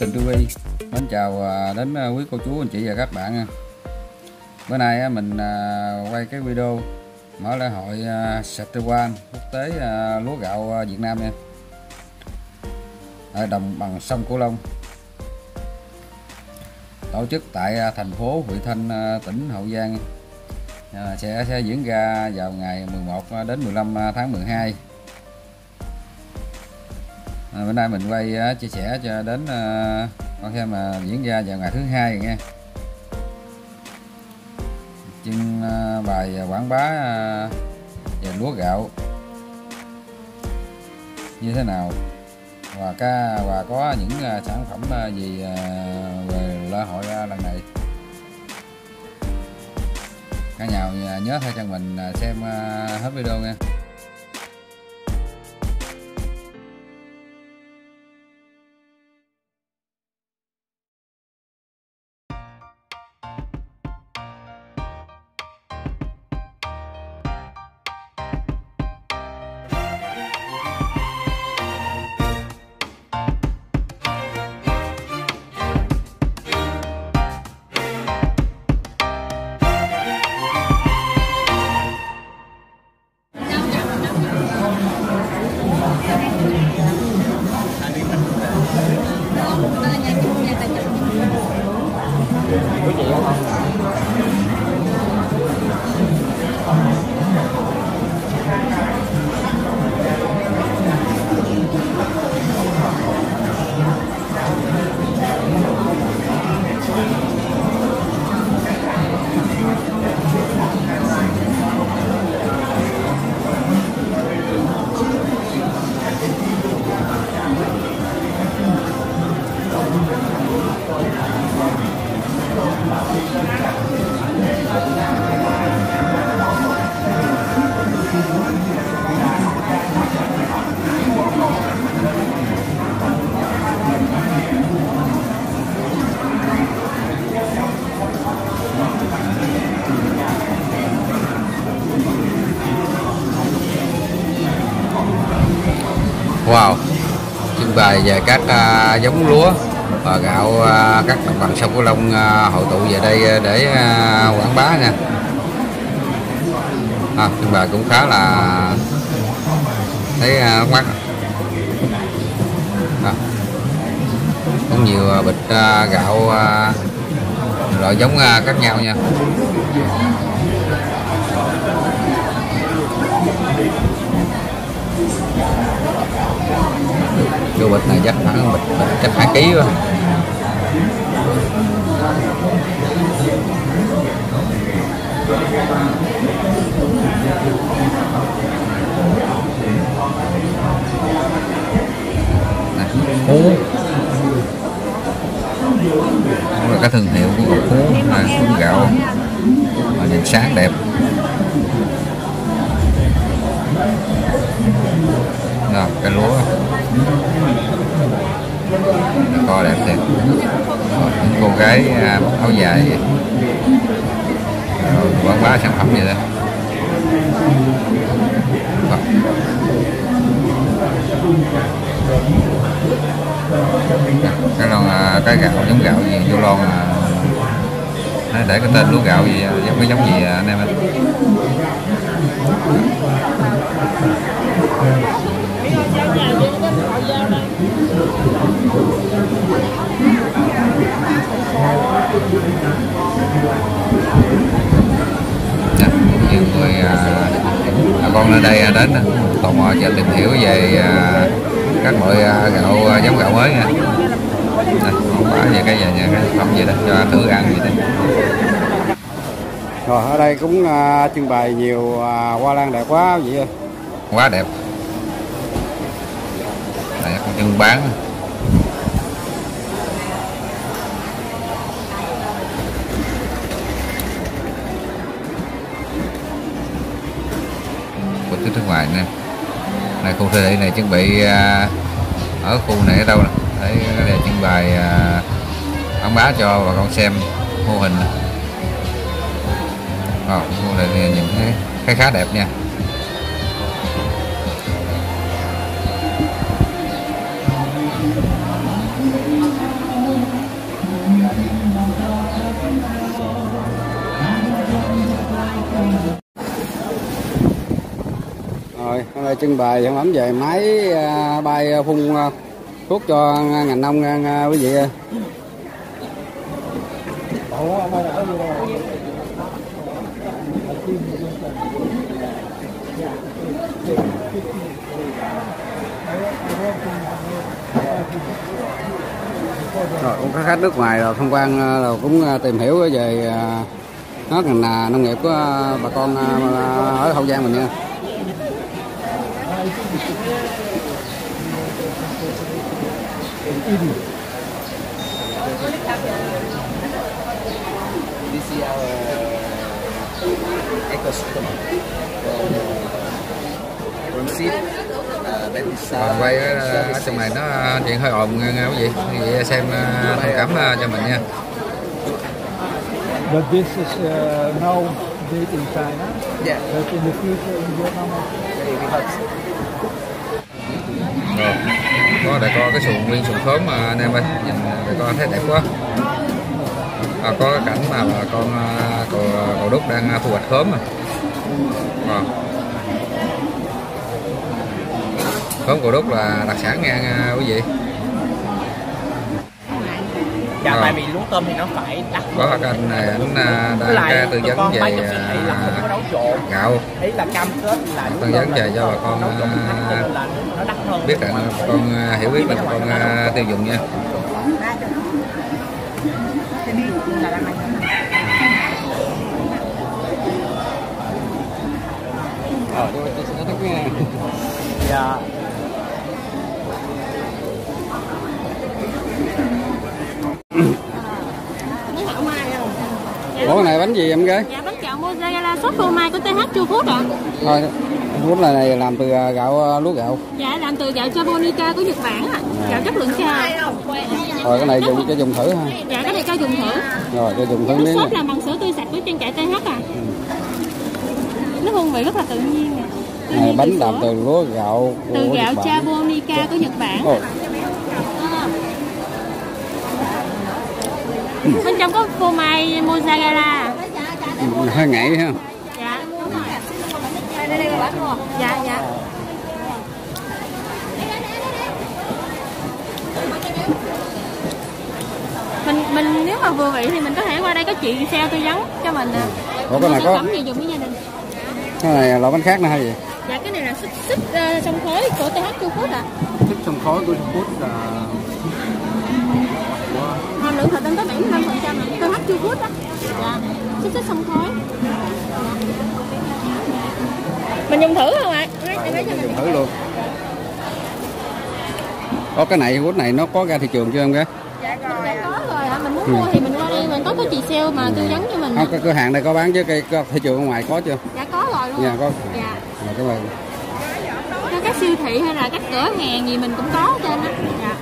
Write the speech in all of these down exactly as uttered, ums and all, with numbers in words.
Đường ti vi. Mến chào đến quý cô chú anh chị và các bạn. Bữa nay mình quay cái video mở lễ hội Szechuan quốc tế lúa gạo Việt Nam nha, ở đồng bằng sông Cửu Long, tổ chức tại thành phố Vị Thanh, tỉnh Hậu Giang. Sẽ, sẽ diễn ra vào ngày mười một đến mười lăm tháng mười hai. À, bữa nay mình quay uh, chia sẻ cho đến uh, con xem mà diễn ra vào ngày thứ hai rồi nha. Trưng uh, bài quảng bá uh, về lúa gạo như thế nào, và ca và có những uh, sản phẩm uh, gì uh, về lễ hội uh, lần này. Cả nhà nhớ theo chân mình uh, xem uh, hết video nha. Wow, trưng bày về các uh, giống lúa và gạo uh, các đồng bằng sông Cửu Long uh, hội tụ về đây để uh, quảng bá nha. À, trưng bày cũng khá là thấy uh, mắt. À, cũng nhiều uh, bịch uh, gạo uh, loại giống uh, khác nhau nha. Cái bịch này chắc khoảng bịch, bịch chắc hai ký quá. Phú là cái thương hiệu của Phú là Phú gạo mà nhìn sáng đẹp. Nào, cái lúa co đẹp thiệt. Những cô gái mặc áo dài rồi quảng bá sản phẩm vậy đó. Cái lon cái gạo giống gạo gì vô lon à, để cái tên lúa gạo gì giống cái giống gì anh em ơi. Nhiều người bà con ở đây đến tò mò cho tìm hiểu về các loại gạo giống gạo mới nha. Không phải về cái gì nha, cái phẩm gì đó cho thử ăn gì đó. Rồi ở đây cũng uh, trưng bày nhiều uh, hoa lan đẹp quá vậy ơi. Quá đẹp. Đây con trưng bán. Của thứ nước ngoài nè. Này khu thị này chuẩn bị uh, ở khu này ở đâu nè. Để, để trưng bày uh, quảng bá cho bà con xem mô hình. Ờ, mô hình này nhìn thấy, thấy khá đẹp nha. Rồi, hôm nay trưng bày sản phẩm về máy uh, bay phun uh, thuốc cho ngành nông nha uh, quý vị ơi. Rồi cũng có khách nước ngoài rồi tham quan rồi cũng tìm hiểu về hết ngành nông nghiệp của bà con ở Hậu Giang mình nha. Còn quay ở, ở trong này nó chuyện hơi ồn nha quý vị, quý vị xem thông cảm cho mình nha. But this is uh, now made in China. Yeah. But in the future in Vietnam. Rồi, có để coi cái xuồng nguyên xuồng khóm mà anh em ơi, nhìn để coi thấy đẹp quá. À, có cái cảnh mà bà con cò, cò đúc đang thu hoạch khóm mà. À. Khóm cò đúc là đặc sản nha quý vị. Dạ, tại vì lúa tôm thì nó phải đắt. Có cái anh này anh đang tư vấn về gạo. Ý là cam kết là tư vấn về cho bà con biết là con hiểu biết là bà con tiêu dùng nha. Ờ, tôi sẽ thích nghe. Dạ. Ủa cái này bánh gì em gái? Dạ bánh kẹo mozzarella sốt phô mai của tê hát Chu Phúc ạ. Thôi, bún này, này làm từ gạo lúa gạo. Dạ làm từ gạo Japonica của Nhật Bản ạ. À. Gạo chất lượng cao. Rồi cái này dùng cho dùng thử ha. Dạ cái này cho dùng thử. Rồi cho dùng thử miếng. Sốt làm bằng sữa tươi sạch của trang trại tê hát à. Ừ. Nó hương vị rất là tự nhiên nè. Này, bánh làm từ lúa gạo của từ gạo Nhật Japonica của Nhật Bản. Ồ. Bên trong có phô mai mozzarella. Ừ, hơi ngậy ha. Dạ đúng rồi. Dạ dạ. Mình mình nếu mà vừa vị thì mình có thể qua đây có chị sale tư vấn cho mình nè. Ủa cái này có phẩm gì dùng với gia đình. Cái này là loại bánh khác nữa hay gì? Dạ cái này là xích xích uh, sông khói của tê hát Chu Phúc ạ. Xích sông khói của Chu Phúc là hàm lượng thịt lên tới bảy mươi lăm phần trăm là tê hát Chu Phúc á. Dạ. Xích xích sông khói. Mình dùng thử không ạ? À, dùng thử luôn. Có cái này quýt này nó có ra thị trường chưa em gái? Dạ rồi. Mình đã có rồi ạ. Mình muốn ừ. mua thì mình qua đây mình có có chị sale mà ừ. tư vấn cho mình. Không, cái cửa hàng này có bán chứ cái thị trường ở ngoài có chưa? Dạ có rồi luôn. Dạ có. Dạ. Rồi cảm ơn. Có các siêu thị hay là các cửa hàng gì mình cũng có trên đó. Dạ.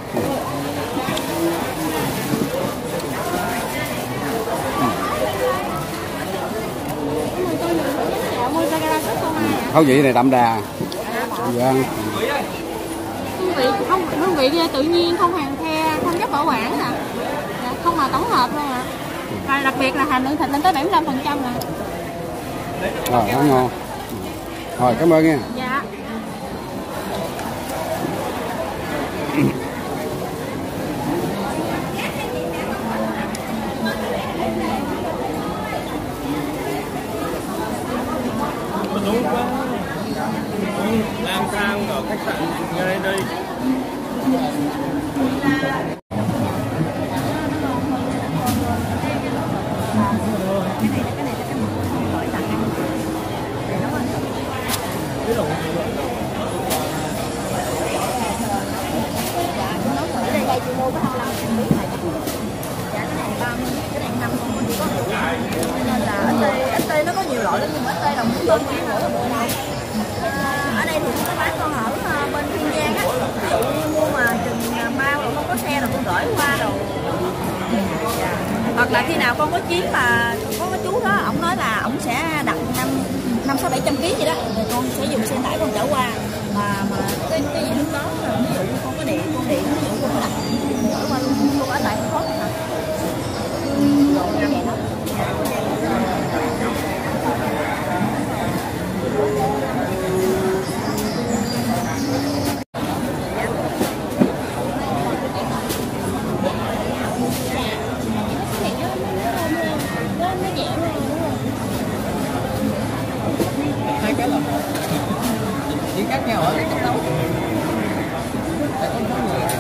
Khẩu vị này đậm đà. Dạ. Hương vị không hương vị tự nhiên, không hàn the, không chất bảo quản nè. Dạ, không mà tổng hợp luôn ạ. Và đặc biệt là hàm lượng thịt lên tới bảy mươi lăm phần trăm nè. Rồi, nó ngon. Rồi, cảm ơn nha. Dạ. Lang thang ở khách sạn ngay đây. Nó có nhiều loại lắm nhưng mà ếch tê đồng cũng đơn giản mỗi một này. Ở đây thì có bán con ở bên Kiên Giang á, ví dụ như mua mà chừng mau rồi không có xe rồi con gửi qua rồi. Hoặc là khi nào con có chuyến mà có cái chú đó, ổng nói là ổng sẽ đặt năm năm sáu bảy trăm ký gì đó, rồi con sẽ dùng xe tải con chở qua. Mà mà cái cái gì lúc đó ví dụ như con có điện, con điện ví dụ con có đặt chở qua luôn, con ở lại không khó hả?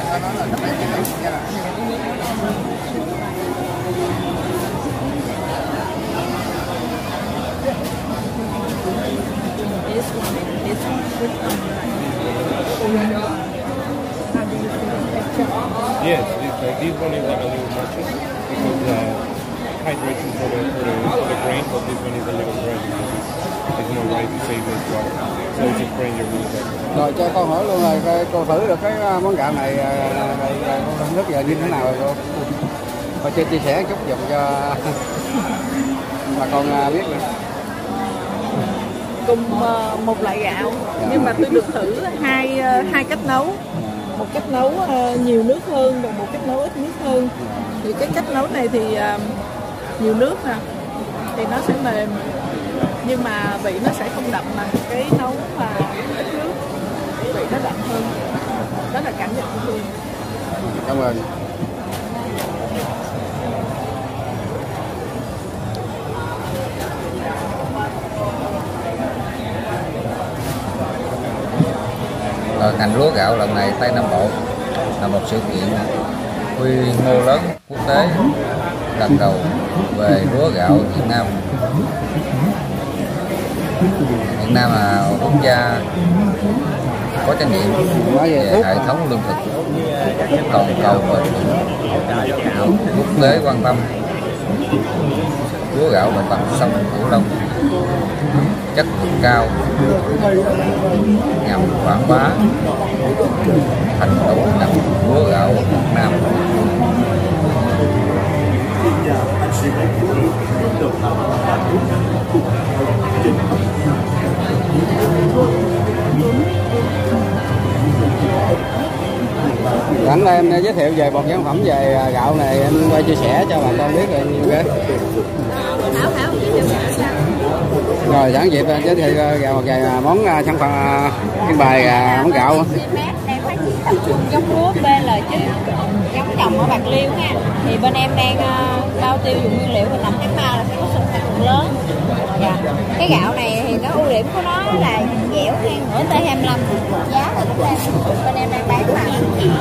Yes, this, uh, this one is like a little more because uh, hydration for the, for the for the grain, but this one is a little dry because it's, it's more ready to save this water. So it's a grain you're really better. Rồi cho con hỏi luôn rồi, coi cô thử được cái món gạo này công thức giờ như thế nào rồi cô? Cô chia chia sẻ chút dùm cho bà con biết nữa. Cùng uh, một loại gạo, nhưng mà tôi được thử hai uh, hai cách nấu. Một cách nấu uh, nhiều nước hơn và một cách nấu ít nước hơn. Thì cái cách nấu này thì uh, nhiều nước nè, thì nó sẽ mềm, nhưng mà vị nó sẽ không đậm bằng cái nấu và ít nước, vị nó đậm hơn. Đó là cảm nhận của tôi. Cảm ơn. Rồi, ngành lúa gạo lần này Tây Nam Bộ là một sự kiện quy mô lớn quốc tế lần đầu về lúa gạo Việt Nam. Việt Nam là quốc gia có trách nhiệm về hệ thống lương thực toàn cầu và quốc tế quan tâm lúa gạo đồng bằng sông Cửu Long chất lượng cao nhằm quảng bá thành tựu ngành lúa gạo Việt Nam. Anh em giới thiệu về một sản phẩm về gạo này, em quay chia sẻ cho bà con biết rồi nhiều cái. Thảo Thảo giới thiệu sao? Rồi sẵn dịp giới thiệu gạo về món sản phẩm trưng bày món gạo. Đang phát triển tập trung giống lúa bê lờ chín, giống trồng ở Bạc Liêu nha. Thì bên em đang uh, bao tiêu dùng nguyên liệu vào tầm tháng ba là sẽ có sản lượng lớn. Dạ. Cái gạo này thì nó ưu điểm của nó là dẻo ngang nửa T hai mươi lăm, giá là cũng đang bên em đang bán mà.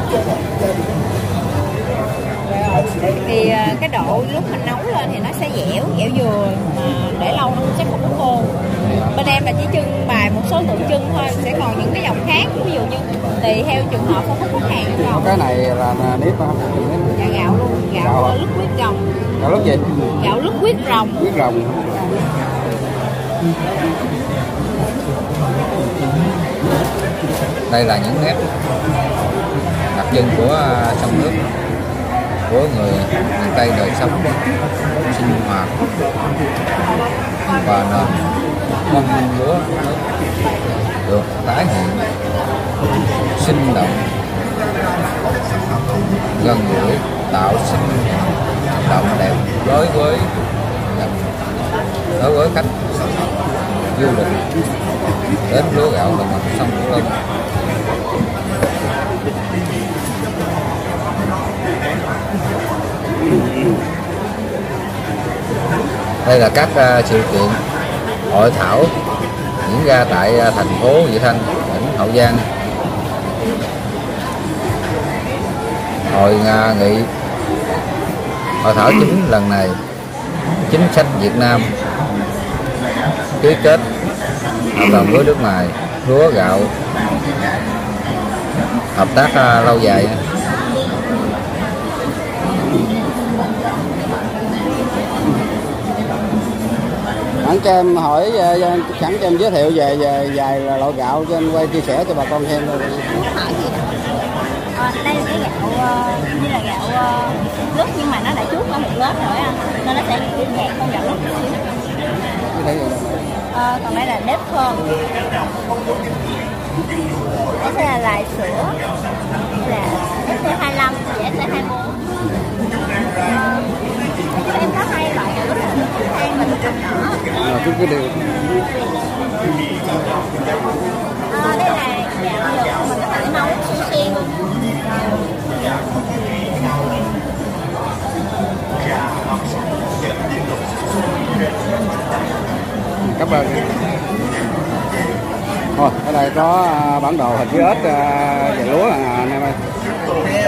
Thì uh, cái độ lúc mình nấu lên thì nó sẽ dẻo, dẻo vừa, mà để lâu nó sẽ không có khô. Bên em là chỉ trưng bày một số tượng trưng thôi, sẽ còn những cái dòng khác, ví dụ như tùy theo trường hợp phân khúc khách hàng còn. Cái này là nếp hả? Dạ gạo luôn, gạo, gạo lứt huyết rồng. Gạo lứt gì? Gạo lứt huyết rồng. Huyết rồng. Đây là những nét đặc trưng của sông nước, của người miền Tây đời sống sinh hoạt và nền mâm lúa được tái hiện sinh động, gần gũi, tạo sinh động đẹp đối với đối với khách du lịch đến lúa gạo đồng bằng sông Cửu Long. Đây là các uh, sự kiện hội thảo diễn ra tại uh, thành phố Vị Thanh, tỉnh Hậu Giang. Hội uh, nghị hội thảo chính lần này, chính sách Việt Nam ký kết hợp đồng với nước ngoài lúa gạo, hợp tác uh, lâu dài. Sẵn cho em hỏi, sẵn cho em giới thiệu về, về vài loại gạo cho anh quay chia sẻ cho bà con xem thôi. À, đây là cái gạo uh, như là gạo uh, lứt, nhưng mà nó đã trước qua một lớp rồi à, nên nó sẽ bị nhạt hơn gạo lứt. À, còn đây là nếp thơm. Đây sẽ là lài sữa, đây là S T hai mươi lăm và S T hai mươi bốn. À, em có hai loại gạo lứt là lứt than và lứt nhỏ. À, cái cái điều. À, đây là gạo nhựa mình có thể nấu xuyên xiên. Cảm ơn. Thôi, ở đây có bản đồ hình chữ ếch về lúa anh em ơi.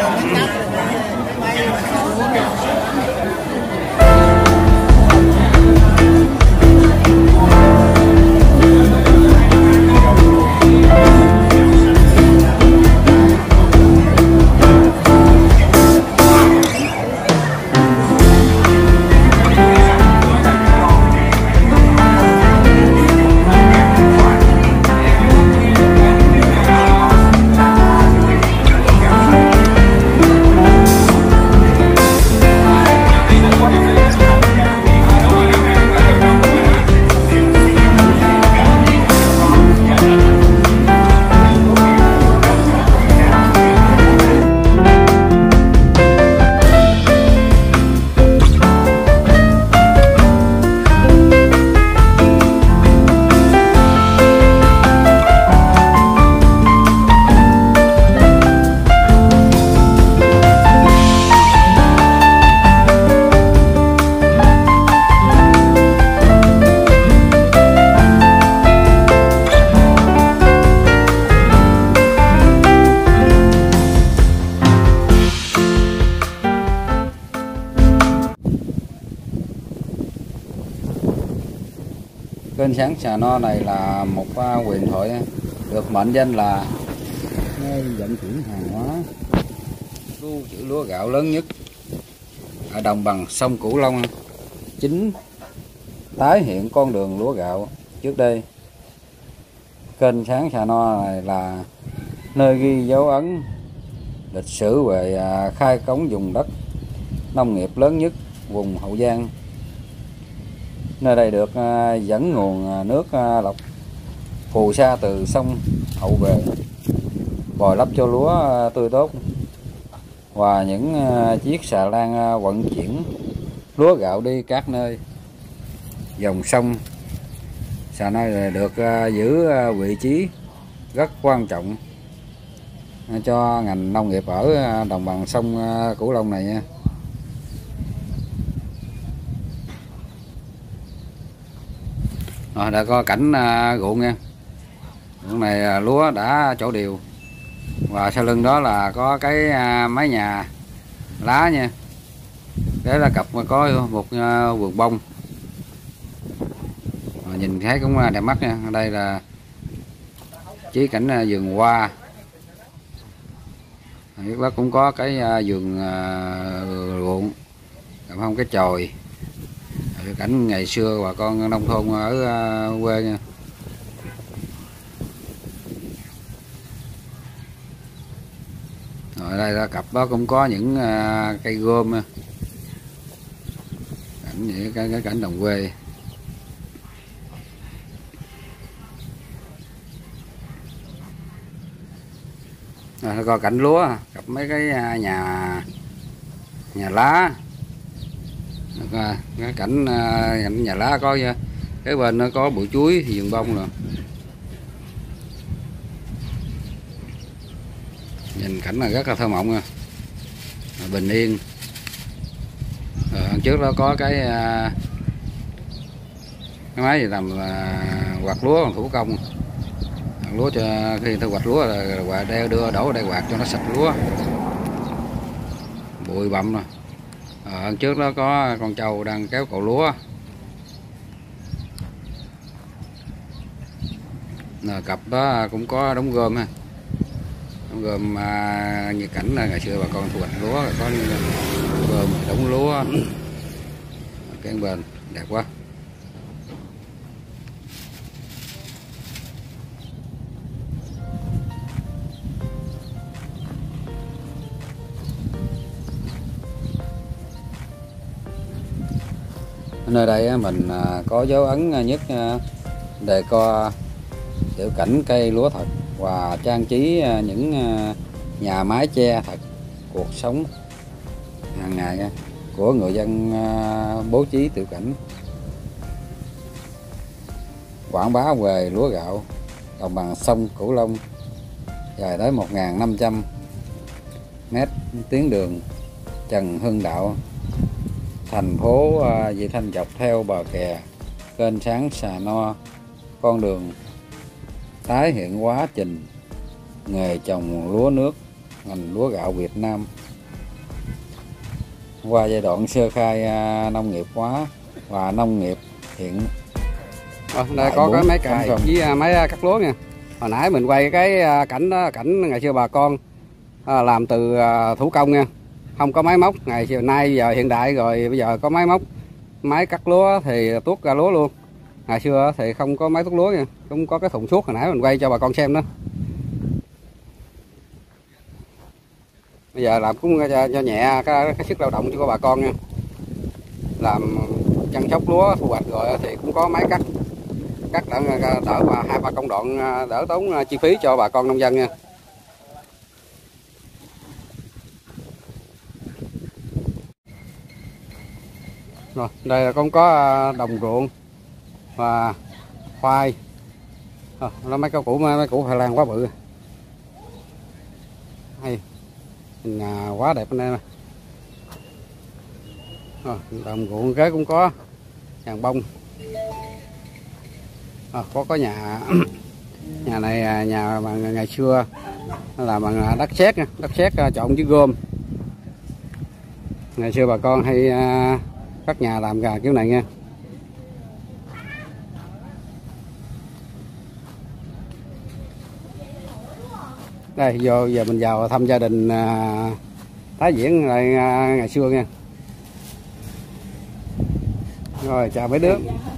Kênh Sáng Xà No này là một huyền thoại được mệnh danh là nơi vận chuyển hàng hóa lưu trữ lúa gạo lớn nhất ở đồng bằng sông Cửu Long, chính tái hiện con đường lúa gạo trước đây. Kênh Sáng Xà No này là nơi ghi dấu ấn lịch sử về khai cống vùng đất nông nghiệp lớn nhất vùng Hậu Giang. Nơi đây được dẫn nguồn nước lọc phù sa từ sông Hậu về, bồi lấp cho lúa tươi tốt, và những chiếc xà lan vận chuyển lúa gạo đi các nơi. Dòng sông Xà No được giữ vị trí rất quan trọng cho ngành nông nghiệp ở đồng bằng sông Cửu Long này nha. Rồi đã có cảnh ruộng nha. Ruộng này lúa đã trổ đều, và sau lưng đó là có cái mái nhà lá nha. Đấy là cặp có một vườn bông, và nhìn thấy cũng đẹp mắt nha. Ở đây là chỉ cảnh vườn hoa, đó cũng có cái vườn ruộng, còn không cái chòi. Cảnh ngày xưa bà con nông thôn ở quê nha. Rồi đây là cặp đó cũng có những cây gom, cảnh những cái, cái cảnh đồng quê. Rồi coi cảnh lúa, cặp mấy cái nhà nhà lá. Cái cảnh nhà lá có cái bên nó có bụi chuối, vườn bông rồi. Nhìn cảnh là rất là thơ mộng nha, bình yên. Rồi, trước đó có cái cái máy gì làm quạt lúa bằng thủ công, lúa cho khi thu hoạch lúa là quạt đeo đưa đổ đây quạt cho nó sạch lúa, bụi bặm rồi. Ở trước đó có con trâu đang kéo cậu lúa. Rồi, cặp đó cũng có đống gom ha, đống gom à, như cảnh là ngày xưa bà con thu hoạch lúa có gom đống lúa. Cái bên đẹp quá. Nơi đây mình có dấu ấn nhất đề co tiểu cảnh cây lúa thật và trang trí những nhà mái che thật, cuộc sống hàng ngày của người dân bố trí tiểu cảnh, quảng bá về lúa gạo đồng bằng sông Cửu Long dài tới một nghìn năm trăm mét tuyến đường Trần Hưng Đạo, thành phố Vị Thanh dọc theo bờ kè kênh Sáng Xà No, con đường tái hiện quá trình nghề trồng lúa nước ngành lúa gạo Việt Nam qua giai đoạn sơ khai nông nghiệp hóa và nông nghiệp hiện. Ờ, đây có cái máy cày với máy cắt lúa nha. Hồi nãy mình quay cái cảnh đó, cảnh ngày xưa bà con làm từ thủ công nha, không có máy móc. Ngày chiều nay giờ hiện đại rồi, bây giờ có máy móc, máy cắt lúa thì tuốt ra lúa luôn. Ngày xưa thì không có máy tuốt lúa nha, cũng có cái thùng suốt hồi nãy mình quay cho bà con xem đó. Bây giờ làm cũng cho, cho nhẹ cái, cái sức lao động cho bà con nha. Làm chăm sóc lúa thu hoạch rồi thì cũng có máy cắt, cắt đỡ, đỡ mà hai ba công đoạn đỡ tốn chi phí cho bà con nông dân nha. Rồi, đây là con có đồng ruộng và khoai. À, nó mấy cái củ mấy củ khoai lang quá bự. Hay. Nhìn quá đẹp anh em. À, đồng ruộng kế cũng có hàng bông. À, có có nhà nhà này nhà bằng ngày xưa là bằng đất sét nha, đất sét trộn với gôm. Ngày xưa bà con hay các nhà làm gà kiểu này nha. Đây vô giờ mình vào thăm gia đình à, tái diễn lại à, ngày xưa nha. Rồi chào mấy đứa.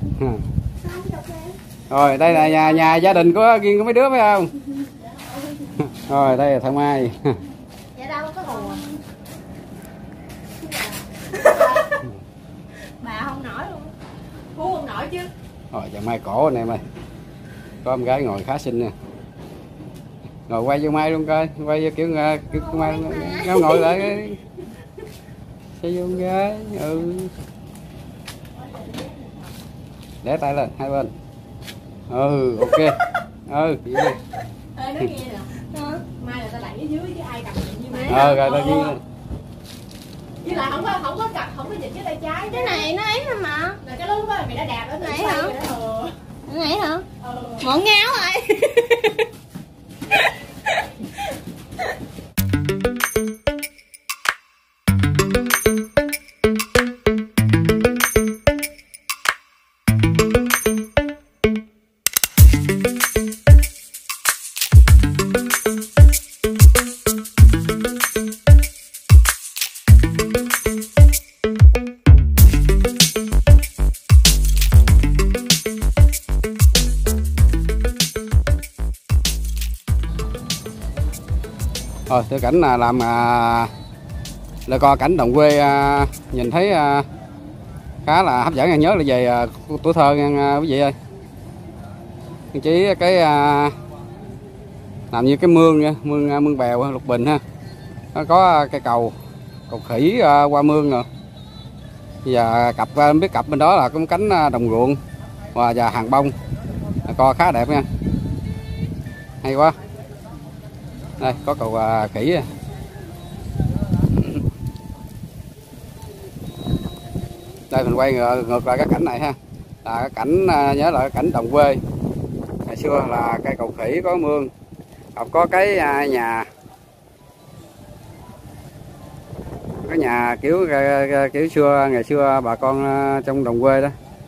Rồi đây là nhà, nhà gia đình của riêng của mấy đứa phải không? Rồi đây là thằng Mai. Dạ đâu có hùa. Bà không nổi luôn. Hú không nổi chứ. Rồi chào Mai cổ anh em ơi. Có em gái ngồi khá xinh nè. Ngồi quay vô Mai luôn coi, quay vô kiểu kiểu Mai nó ngồi lại. Chơi vô gái. Ừ. Để tay lên hai bên. Ừ, ok. Ừ, vậy đi. Ê, nói nghe nè. Mai là ta đẩy ở dưới chứ ai cầm như mấy. Ờ, rồi ta ghi lên. Với lại không có không có cặp, không có dịch với tay trái. Cái này nó ấy mà. Là cái lúc đó mày đã đạp ở này hả? Cái này hả? Ừ. Ngọn ngáo rồi. Rồi tôi cảnh là làm à, là coi cảnh đồng quê à, nhìn thấy à, khá là hấp dẫn. Nhớ là về à, tuổi thơ nha quý vị ơi. Chỉ cái à, làm như cái mương nha, mương mương bèo Lục Bình ha, nó có cây cầu cầu khỉ à, qua mương rồi. Giờ cặp à, biết cặp bên đó là cái cánh đồng ruộng và và hàng bông, coi khá đẹp nha, hay quá. Đây có cầu à, khỉ. Đây mình quay ngược, ngược lại cái cảnh này ha, là cái cảnh à, nhớ lại cái cảnh đồng quê ngày xưa là cây cầu khỉ có mương, có cái à, nhà cái nhà kiểu kiểu xưa ngày xưa bà con à, trong đồng quê đó.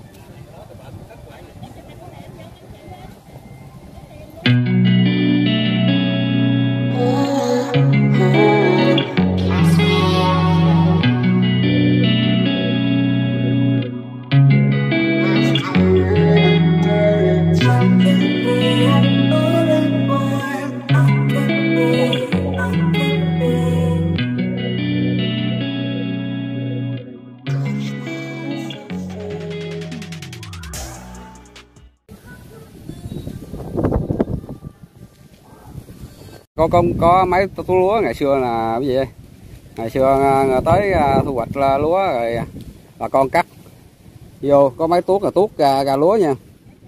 Có có có mấy tú lúa ngày xưa là cái gì vậy? Ngày xưa tới thu hoạch lúa rồi bà con cắt vô có mấy tuốt là tuốt ra, ra lúa nha.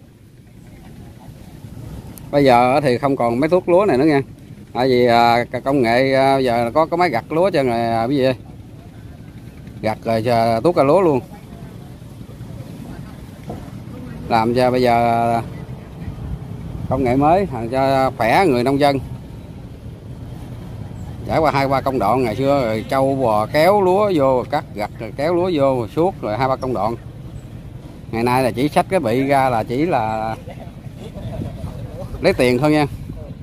Bây giờ thì không còn mấy tuốt lúa này nữa nha, tại vì công nghệ giờ có có máy gặt lúa cho rồi cái gì vậy? Gặt rồi chờ tuốt ra lúa luôn, làm cho bây giờ công nghệ mới làm cho khỏe người nông dân. Trải qua hai ba công đoạn ngày xưa rồi trâu bò kéo lúa vô cắt gặt rồi kéo lúa vô suốt rồi hai ba công đoạn. Ngày nay là chỉ xách cái bị ra là chỉ là lấy tiền thôi nha.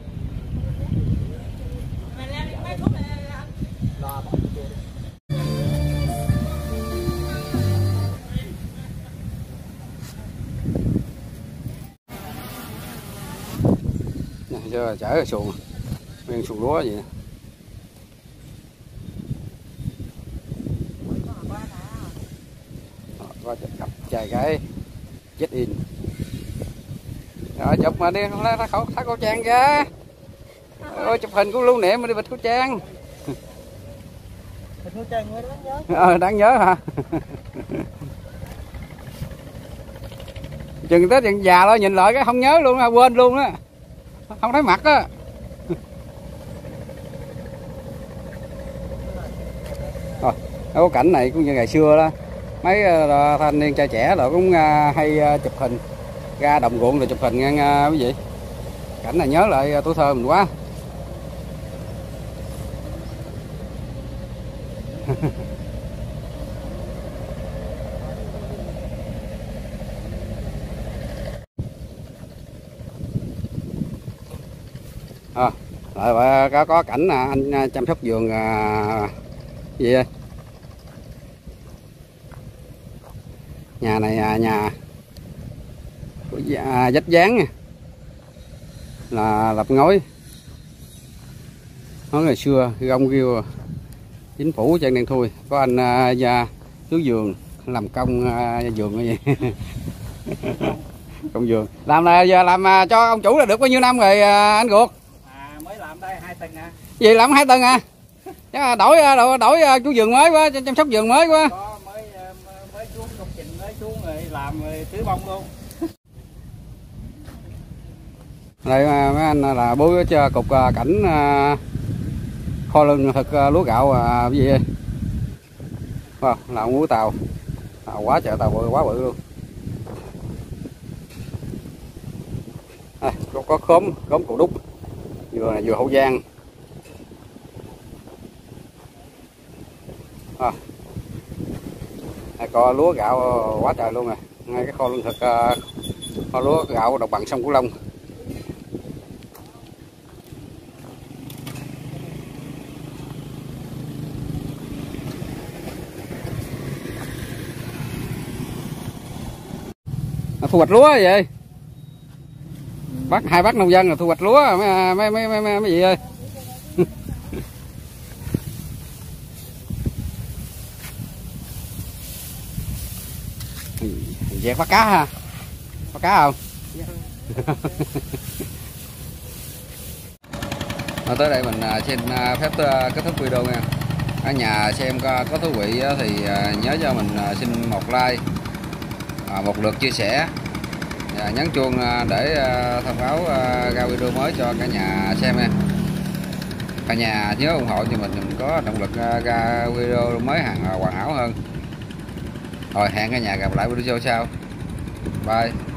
Giờ chở cái xuồng nguyên xuồng lúa vậy. Có cặp trai gái check in rồi chụp mà đi tháo khẩu tháo khẩu trang ra. Ôi, chụp hình cũng lưu niệm mà đi bịt khẩu trang. Bịt khẩu trang đáng nhớ. Ờ đáng nhớ hả? Chừng tới chừng già lo nhìn lại cái không nhớ luôn, quên luôn á, không thấy mặt á. Rồi cái cảnh này cũng như ngày xưa đó, mấy thanh niên trai trẻ rồi cũng hay chụp hình ra đồng ruộng rồi chụp hình nha quý vị. Cảnh này nhớ lại tuổi thơ mình quá. À, Rồi có có cảnh à, anh chăm sóc vườn à, gì đây? Nhà này à, nhà à, vách dáng nha, là lập ngói. Nói ngày xưa gông kêu chính phủ chân đen thui, có anh à, gia chú vườn làm công à, vườn như vậy. Công vườn làm là giờ làm à, cho ông chủ là được bao nhiêu năm rồi à, anh Ruột? À, mới làm đây hai tuần à. Gì làm hai tuần à? Chắc đổi đổi, đổi chú vườn mới quá, chăm sóc vườn mới quá. Có mới mới xuống công trình mới xuống rồi làm rồi tưới bông luôn. Đây mấy anh là bố cho cục cảnh kho lương thực lúa gạo à, cái gì đây? Wow, là muối tàu à, quá trời tàu bự, quá bự luôn. À, có, có khóm khóm củ đúc, vừa này vừa Hậu Giang. À, có lúa gạo quá trời luôn rồi, ngay cái kho lương thực kho lúa gạo đồng bằng sông Cửu Long. Thu hoạch lúa vậy bác, hai bác nông dân là thu hoạch lúa mấy mấy mấy mấy, mấy gì ơi. Dẹt bắt cá ha, bắt cá không? Rồi tới đây mình xin phép kết thúc video nha. Ở nhà xem có, có thú vị thì nhớ cho mình xin một like, một lượt chia sẻ và nhấn chuông để thông báo ra video mới cho cả nhà xem nha. Cả nhà nhớ ủng hộ cho mình, mình có động lực ra video mới hàng hoàn hảo hơn. Rồi hẹn cả nhà gặp lại video sau. Bye.